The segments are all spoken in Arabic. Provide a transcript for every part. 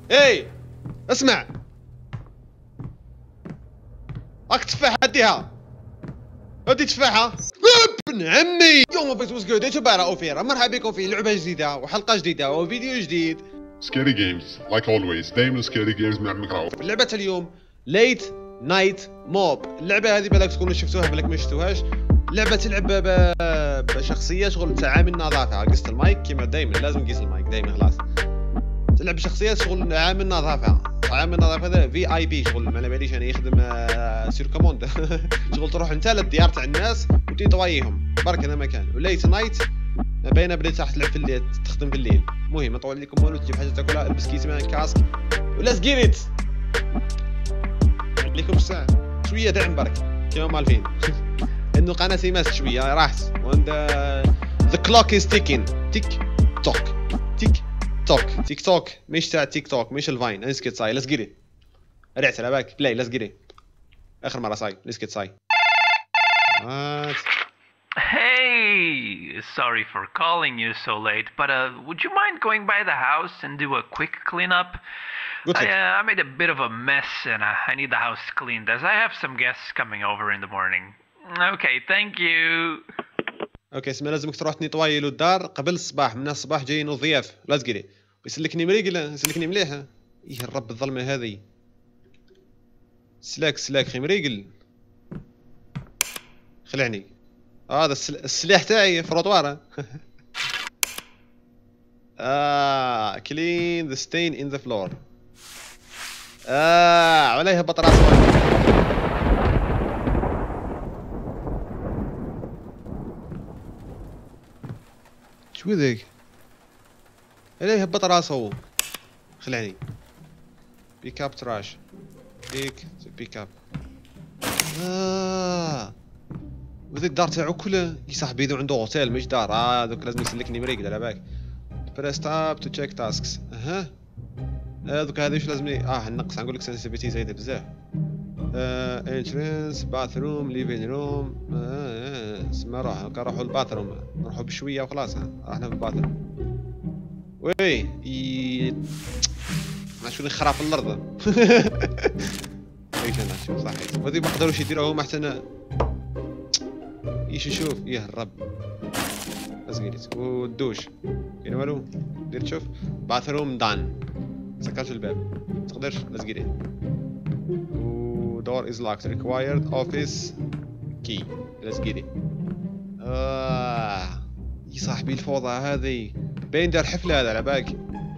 اي اسمع، راك تفاحة اديها، ودي تفاحة. ابن عمي يوم بس جود ايش بارا اوفيرا، مرحبا بكم في لعبة جديدة وحلقة جديدة وفيديو جديد. Scary games like always، دايما scary games مع المكراو. لعبة اليوم ليت نايت موب. اللعبة هذه بالك تكونوا شفتوها بالك ما شفتوهاش. لعبة تلعب بشخصية شغل تعامل نظافة. قست المايك كيما دايما لازم نقيس المايك دايما خلاص. تلعب بشخصية شغل عامل نظافة. عامل نظافة هذا في اي بي شغل ما على باليش انا يخدم سير كوموند. شغل تروح انت للديار تاع الناس وتطويهم برك هذا مكان. وليت نايت باينه بلي تروح تلعب في الليل تخدم في الليل. المهم نطول لكم والو تجيب حاجه تاكلها البس كيسمان كاسك ولا سكيريت عليكم الساعه شويه دعم برك كيما مالفين. انه قناتي ماست شويه راحت وند ذا كلوك از تيكين تيك توك تيك توك تيك توك مش تاع تيك توك مش الفاين اسكت صاي لا سكيري رعت على بالك بلاي لا سكيري اخر مره صاي اسكت صاي. Hey, sorry for calling you so late, but would you mind going by the house and do a quick cleanup? I made a bit of a mess and I need the house cleaned as I have some guests coming over in the morning. Okay, thank you. اوكي اسمع لازمك تروح تنيطواي له الدار قبل الصباح. من الصباح جايين ضياف لا تقري ويسلكني مريقل يسلكني مليحه. ايه الرب الظلمه هذه سلاك خي مريقل خلعني. هذا السلاح تاعي في الروطوار. clean the stain in the floor. عليه هبط راسه. شو ذيك؟ عليه هبط راسه. خلعني. بيك اب تراش. بيك اب. وذيك الدار تاعو كله يا صاحبي ذو عنده اوتيل مش دار. دوك لازم يسلكني مريقل على بالك. بريس تاب تو تشيك تاسكس. دوك هذه واش لازمني نقص نقول لك سنسيتيفيتي زايده بزاف. انترنس باثروم ليفين روم. اسمع نروحوا للباثروم نروحوا بشويه وخلاص. احنا في الباثروم وي ما شو خراب الارض. ايش انا شوف صحيح وهذي ما قدروش يديروهم حتى ايش نشوف يا الرب ازقيت والدوش كاين والو. دير تشوف باثروم دان سكرت الباب تقدرش ازقيت ودور از لوكت ريكوايرد اوفيس كي ازقيت. يا صاحبي الفوضى هذه باين دار حفله هذا على بالك.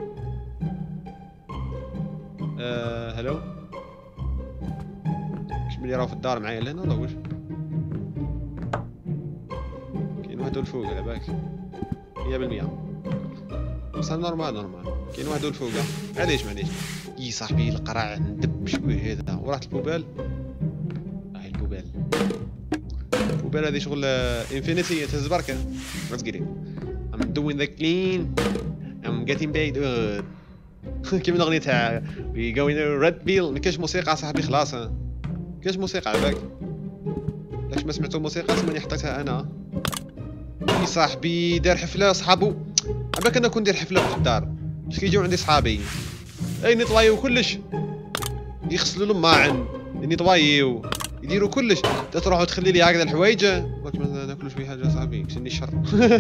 هلو كش ملي راهو في الدار معايا لهنا ولا واش؟ كاين واحد الفوق على بالك 100% بصح نورمال كاين واحد الفوق علاش معليش. يي صاحبي القراع ندب شويه هذا ورحت البوبال. هاي البوبال هذه شغل انفينيتي تهز بركه ما تقري. I'm doing the clean I'm getting paid كيما الاغنيه تاع we going to red bill. ما كاينش موسيقى صاحبي خلاص كاينش موسيقى على بالك. علاش ما سمعتوا موسيقى ماني حطيتها انا. يا صاحبي دار حفله صحابو عباك انا كون ندير حفله في الدار باش كيجيو عندي صحابي اي نطوايو كلش يغسلوا الماعن نطوايو يديروا كلش تروحوا تخلي لي هكذا الحوايج قلت ما ناكلوا شويه حاجه صاحبي كسني الشر.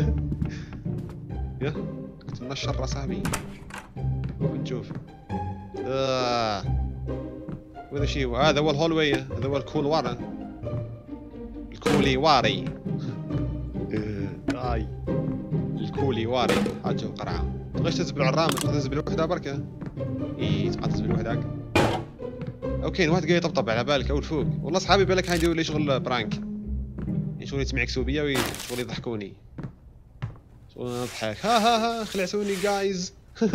يا قلت لنا الشر صاحبي ونشوف. وهذا شيء هذا هو الهولوي هذا هو الكولوار الكوليواري. الكوليواري حاجه القرعه تبغيش تزبل عرام تقدر تزبل وحده بركه. تبقى تزبل وحدك. اوكي واحد قاعد يطبطب على بالك او الفوق والله صحابي بالك هايديروا لي شغل برانك شغل يتمعكسوا بيا وشغل يضحكوني شغل نضحك ها خلعتوني جايز.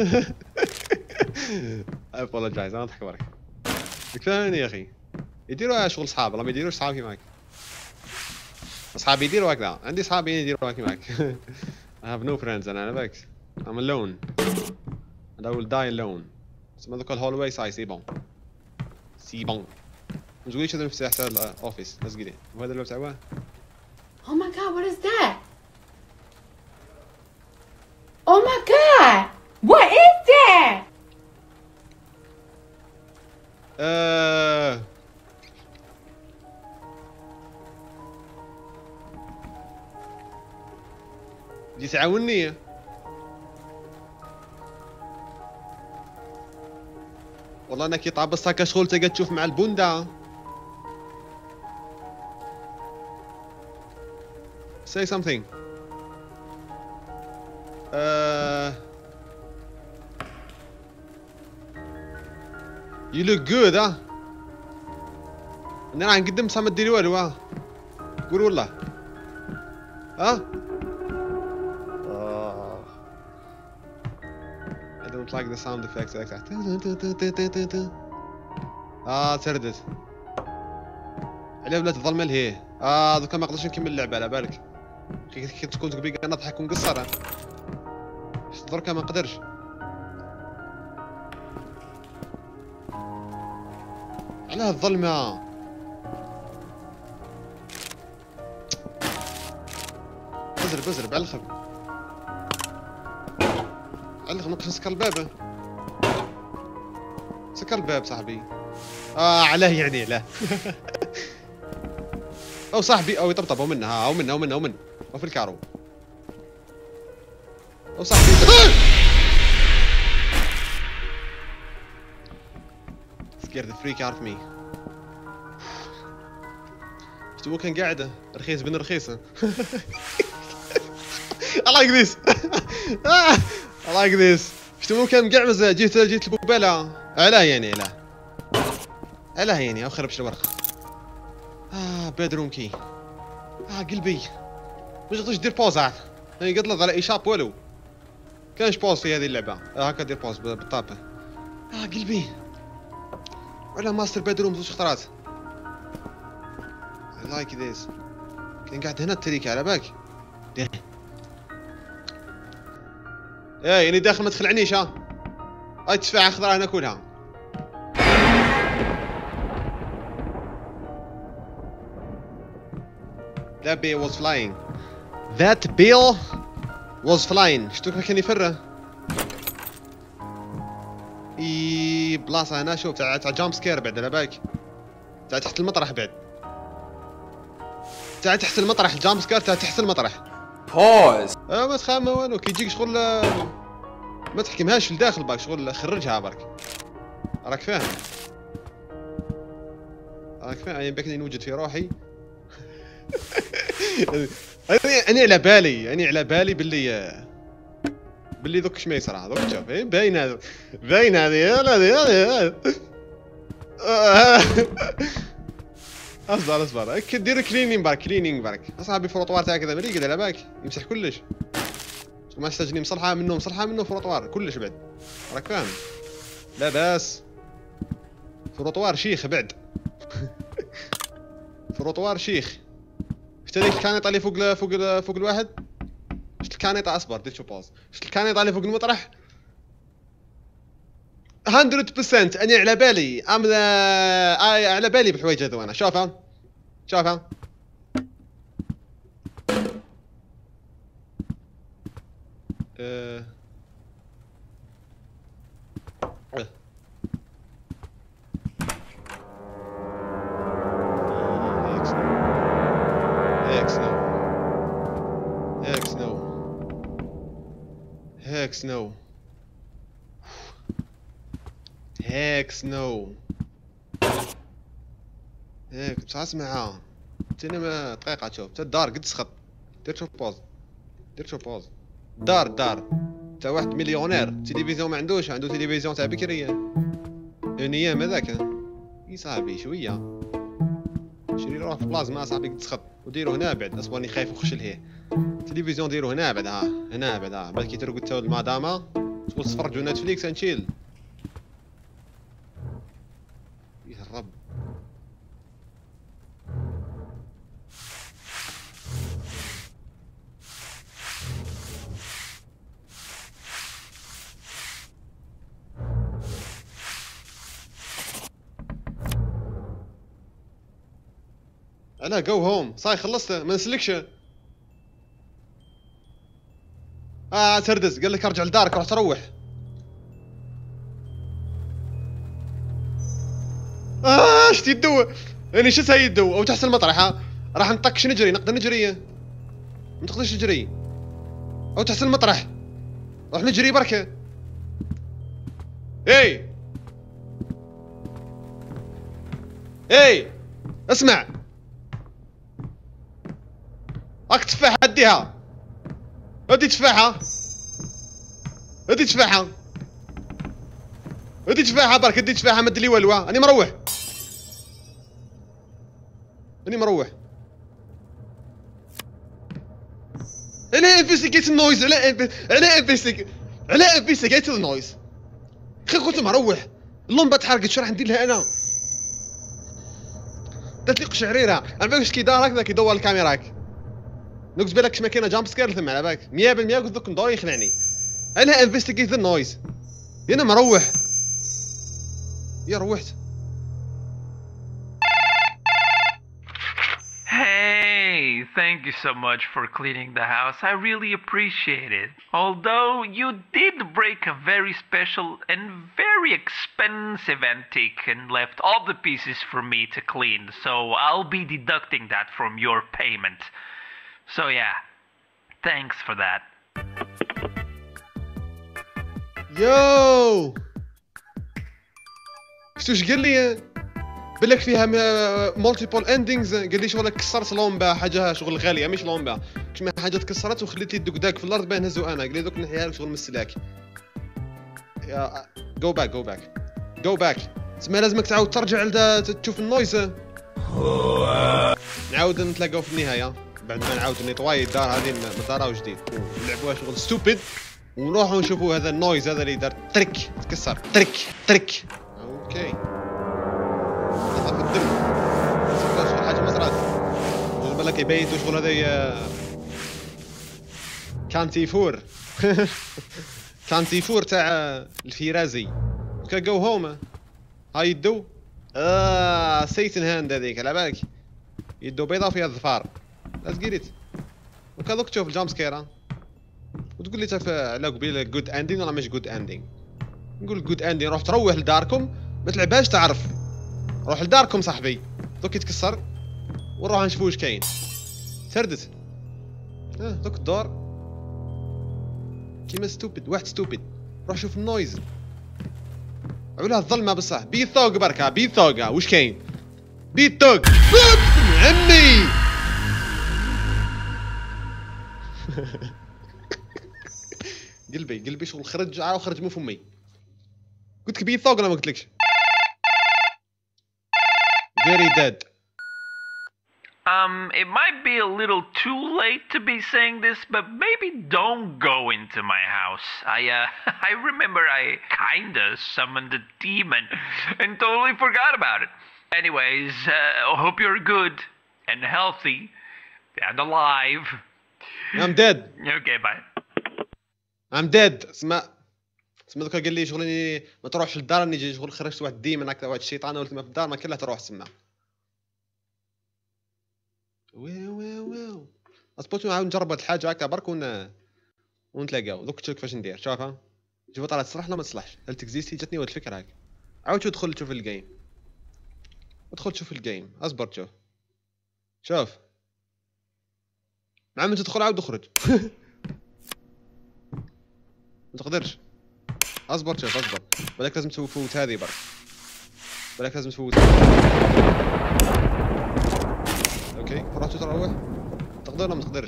ابولوجايز انا نضحك برك كفاية يا اخي. يديروا شغل صحاب والله ما يديروش صحاب كيماك. اصحابي يديروا هكذا عندي صحابي يديروا كيماك. I have no friends انا على بالك I'm alone and I will die alone. اسمه ذاك الهولوي ساي سي بون ما تقوليش هذا المفتاح تاع الاوفيس لا تقولي وهذا اللي تاعه. Oh my god, what is that? Oh my god! What is that? جي تعاونني. والله انا كي طابست هكا شغل تلقى تشوف مع البوندا. say something. you look good ها. انا راه نقدم بصح ما ديري والو ها. قول والله. ها؟ I don't like the sound effects like that. تردت. علاه ولات الظلمه لهيه. دوكا ما نقدرش نكمل اللعبه على بالك. كي تكون تقبيق نضحك ونقصر. دركا ما نقدرش. علاه الظلمه. بزرب على الخب. نقدر نسكر الباب. سكر الباب صاحبي. علاه يعني علاه. او صاحبي او يطبطب او منها او من او في الكارو. او صاحبي scared the freak out of me. شتو كان قاعد رخيص بن رخيص. I like this. I like this. شتو كان مقعمز جيت البوباله. علاه يعني علاه يعني اخر بش الورقه. بيدروم كي. قلبي. ما تقدرش دير بوز عاد. يعني قطلت على اي شاب والو. كانش بوز في هذه اللعبه. هكا دير بوز بالطاب. قلبي. ولا ماستر بيدروم زوج خطرات. I like this. كان قاعد هنا التريكه على بالك. يعني داخل ما تخلعنيش ها. هاي التفاحه خضراء ناكلها. That bill was flying. That bill was flying. شتو كان يفره. بلاصه هنا شوف تاع جامب سكير بعد على بالك. تاع تحت المطرح بعد. تاع تحت المطرح الجامب سكير تاع تحت المطرح. بوز. ما تخاف ما والو كي يجيك شغل ما تحكمهاش في الداخل باك شغل خرجها برك. راك فاهم. يعني بكني نوجد في روحي. أنا على بالي باللي دوك شما يصرى دوك تشوف باين هذه يلا اصبر كدير كلينينغ برك اصاحبي فروطوار تاع كذا مريقد على بالك يمسح كلش ما تستجني مصلحه منه فروطوار كلش بعد راك فاهم لا باس فروطوار شيخ بعد. فروطوار شيخ. شفت هذيك الكانيطه اللي فوق الواحد. شفت الكانيطه اصبر دير شو باوز. شفت الكانيطه اللي فوق المطرح 100% انا على بالي على بالي بالحوايج هذو انا شوفها هيكس نو هيك بصح اسمعها تاني ما دقيقة تشوف تا الدار قد سخط دير شوف بوز دار تا واحد مليونير تلفزيون ما عندوش عنده تلفزيون تاع بكرية اون ايام هذاك اي صاحبي شوية شري روح في بلازما صاحبي قد سخط وديرو هنا بعد اصبرني خايف نخش لهيه التلفزيون ديرو هنا بعد هنا بعد بالك ترقد تا المدامة تقول تفرجوا نتفليكس نشيل الرب انا جو هوم صاي خلصت ما نسلكش تردز قال لك ارجع لدارك روح تروح شتي يدو يعني شتها يدو او تحت المطرح ها راح نطكش نجري نقدر نجري ما تقدرش تجري او تحت المطرح روح نجري بركه اي اسمع راك تفاحه اديها ادي تفاحه ادي تفاحه ادي تفاحه برك ادي تفاحه مد لي والو راني مروح على انفستيجيت النويز على انفستيجيت النويز خي قلت مروح اللمبه تحرقت شو راح ندير لها انا دات لي قشعريره على بالك كي دار هكذا كيدور الكاميرا هاك نقص بالك ما كاينه جامب سكير ثم على بالك 100% قلت لك ندور يخلعني انا انفستيجيت النويز انا مروح يا روحت Hey, thank you so much for cleaning the house. I really appreciate it. Although you did break a very special and very expensive antique and left all the pieces for me to clean, so I'll be deducting that from your payment. So yeah, thanks for that. يو شتوش قال لي بالك فيها مالتيبل اندينغز قال لي شغل كسرت لومبا حاجه شغل غاليه مش لومبا كما حاجه تكسرت وخليت لي الدكداك في الارض باه نهزو انا قال لي دوك نحيها لك شغل من السلاك يا جو باك تسمى لازمك تعاود ترجع تشوف النويز نعاود نتلاقاو في النهايه بعد ما نعاود نيطواي الدار هذه من دارها جديد نلعبوها شغل ستوبيد ونروحوا نشوفوا هذا النويز هذا اللي دار تريك تكسر تريك اوكي طفى الدم شغل حاجه ما صرات بالك يبيت شغل هذا كانتيفور تاع الفيرازي جو هوما هاي يدو سيتن هاند هذيك على بالك يدو بيضاء فيها الظفار لا تقريت وكذوك تشوف الجامب سكير وتقول لي تعرف على قبيله جود اندين ولا مش جود اندين نقول جود اندين روح تروح لداركم ما تلعبهاش تعرف روح لداركم صاحبي دوك يتكسر ونروح نشوفوا واش كاين سردت دوك الدور كيما ستوبيد واحد ستوبيد روح شوف النويز عولها الظلمه بصح بيثوق بركه بيثوق واش كاين بيثوق عمي قلبي شغل خرج من فمي قلت لك بيثوق انا ما قلتلكش very dead. It might be a little too late to be saying this, but maybe don't go into my house. I remember I kinda summoned a demon and totally forgot about it. Anyways, hope you're good and healthy and alive. I'm dead. Okay, bye. I'm dead. اسمع دوكا قال لي شغل ما تروحش للدار نجي شغل خرجت واحد الديمن هكذا واحد الشيطان قلت ما في الدار ما كلها تروح تسمع واو اصبرت نعاود نجرب هاد الحاجه هكذا برك ونتلاقاو دوك تشوف كيفاش ندير شوفها شوف طلعت تصلح ولا ما تصلحش هل تكزيستي جاتني واحد الفكره هاك عاود تدخل تشوف الجيم ادخل تشوف الجيم اصبر شوف مع من تدخل عاود اخرج ما تقدرش اصبر بالك لازم تفوت هذه برك اوكي رحت تروح تقدر ولا ما تقدرش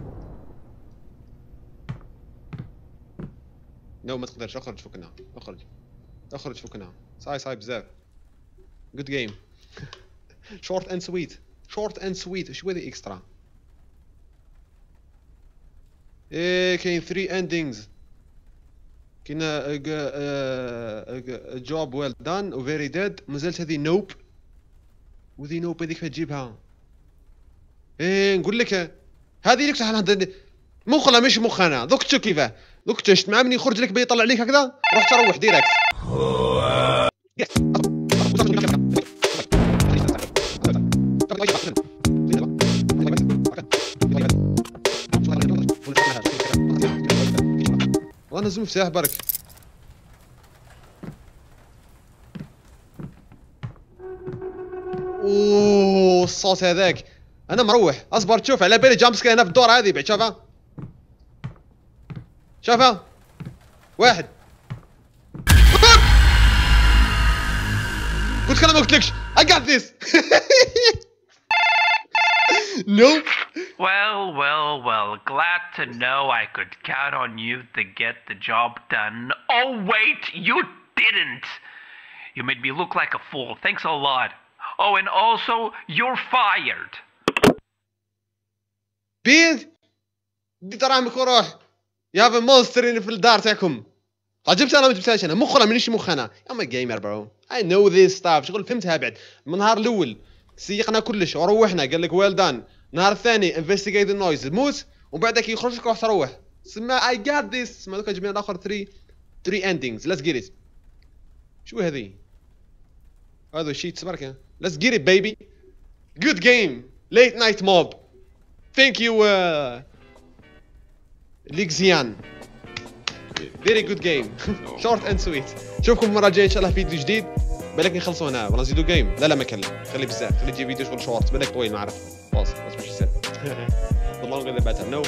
ما تقدرش اخرج فكنا اخرج فكنا صاي بزاف جود جيم شورت اند سويت شو هذه اكسترا كاين 3 اندينجز كاين جوب ويل دان و فيري ديد مازالت هذه نوب وذي نوب هذيك تجيبها نقول لك هذه لك صح مخنا مش مخنا دوك تشوف كيفاه دوك تشت مع من يخرج لك بيطلع عليك هكذا روح تروح ديريكت والله نزل مفتاح برك اوه الصوت هذاك. انا مروح اصبر تشوف على بالي جامب سكير هنا في الدور هذه بعد شوفها شوفها واحد قلت لك ما قلتلكش I got this no Well, glad to know I could count on you to get the job done. Oh wait, you didn't. You made me look like a fool. Thanks a lot. Oh, and also, you're fired. بيد دي دراهمك وروح يا هاف مونستر في الدار تاعكم. جبت انا ما جبتهاش انا مخ مانيش مخ انا. ام جيمر برو اي نو ذيس ستاف. شغل فهمتها بعد من النهار الاول سيقنا كلش وروحنا قال لك ويل دان. النهار الثاني انفستيجيت النويز موت ومن بعدك يخرج لك روح تروح سما اي جات ذيس. ما دوك جبنا الاخر 3 اندينجز. ليتس جيت ات. شو هذه هذا شيء تبارك. ليتس جيت ات بيبي. جود جيم ليت نايت موب. ثانك يو ليكزيان. فيري جود جيم شورت اند سويت. نشوفكم المره الجايه ان شاء الله فيديو جديد. بالك نخلصوا هنا ولا نزيدوا جيم. لا ما كلم خلي بزاف خلي تجي فيديو شغل شورت. بالك طويل ما اعرف خلاص بس مش يصير. The longer the better. No.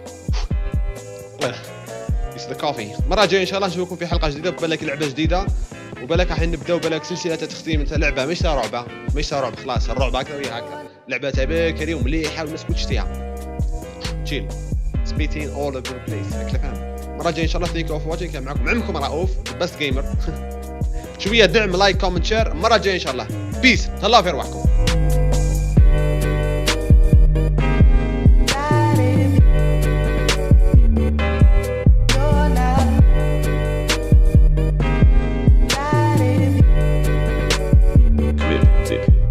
It's the coffee. المره الجايه ان شاء الله نشوفكم في حلقه جديده. بالك لعبه جديده وبالك راح نبداو بالك سلسله تختيم انت لعبه مش رعبه مش رعب خلاص. الرعب هكذا وهي هكذا. لعبه تاع بكري ومليحه والناس كل تشتيها. تشيل سبيتين all over the place. هكذا كان. المره الجايه ان شاء الله ثانك يو فور واتشينج. كان معكم عمكم رؤوف بست جيمر. شويه دعم لايك كومنت شير. المره الجايه ان شاء الله. بيس تهلاو في ارواحكم. Commitment.